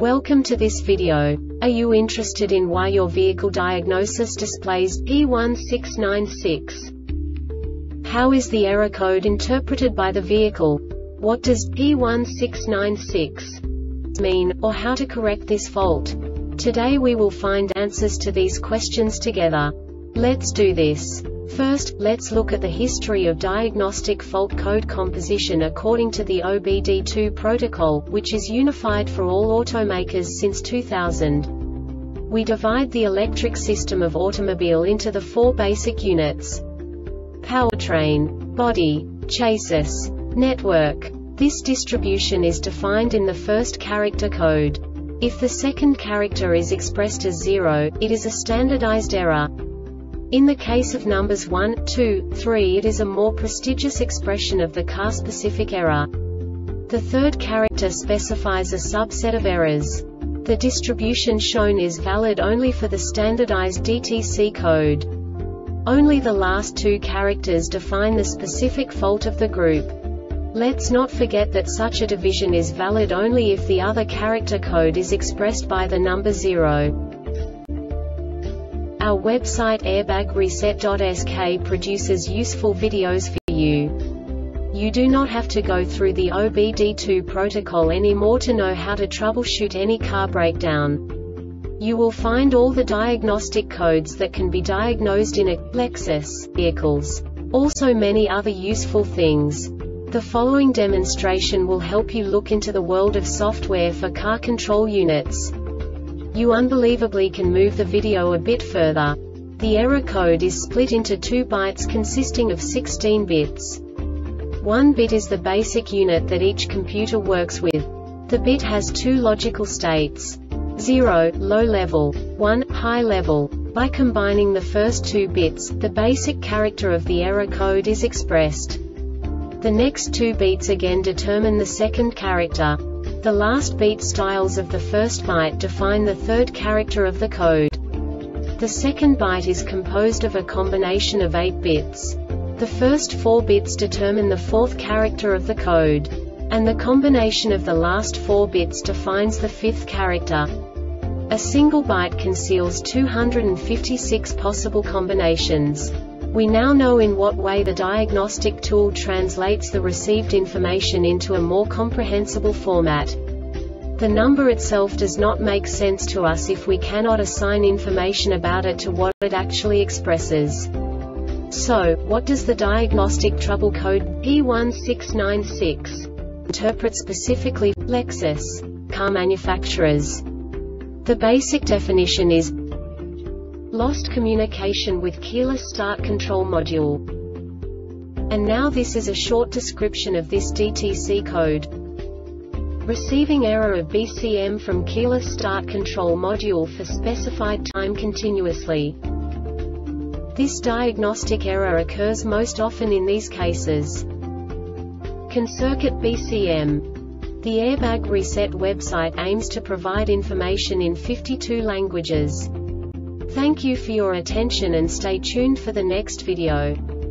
Welcome to this video. Are you interested in why your vehicle diagnosis displays P1696? How is the error code interpreted by the vehicle? What does P1696 mean, or how to correct this fault? Today we will find answers to these questions together. Let's do this. First, let's look at the history of diagnostic fault code composition according to the OBD2 protocol, which is unified for all automakers since 2000. We divide the electric system of automobile into the four basic units: powertrain, body, chassis, network. This distribution is defined in the first character code. If the second character is expressed as 0, it is a standardized error. In the case of numbers 1, 2, 3, it is a more prestigious expression of the car-specific error. The third character specifies a subset of errors. The distribution shown is valid only for the standardized DTC code. Only the last two characters define the specific fault of the group. Let's not forget that such a division is valid only if the other character code is expressed by the number 0. Our website airbagreset.sk produces useful videos for you. You do not have to go through the OBD2 protocol anymore to know how to troubleshoot any car breakdown. You will find all the diagnostic codes that can be diagnosed in a Lexus vehicles. Also many other useful things. The following demonstration will help you look into the world of software for car control units. You unbelievably can move the video a bit further. The error code is split into 2 bytes consisting of 16 bits. 1 bit is the basic unit that each computer works with. The bit has 2 logical states: 0, low level, 1, high level. By combining the first 2 bits, the basic character of the error code is expressed. The next 2 beats again determine the second character. The last beat styles of the first byte define the third character of the code. The second byte is composed of a combination of 8 bits. The first 4 bits determine the fourth character of the code. And the combination of the last 4 bits defines the fifth character. A single byte conceals 256 possible combinations. We now know in what way the diagnostic tool translates the received information into a more comprehensible format. The number itself does not make sense to us if we cannot assign information about it to what it actually expresses. So, what does the diagnostic trouble code P1696 interpret specifically for Lexus car manufacturers? The basic definition is lost communication with keyless start control module. And now this is a short description of this DTC code. Receiving error of BCM from keyless start control module for specified time continuously. This diagnostic error occurs most often in these cases: can circuit BCM. The Airbag Reset website aims to provide information in 52 languages. Thank you for your attention and stay tuned for the next video.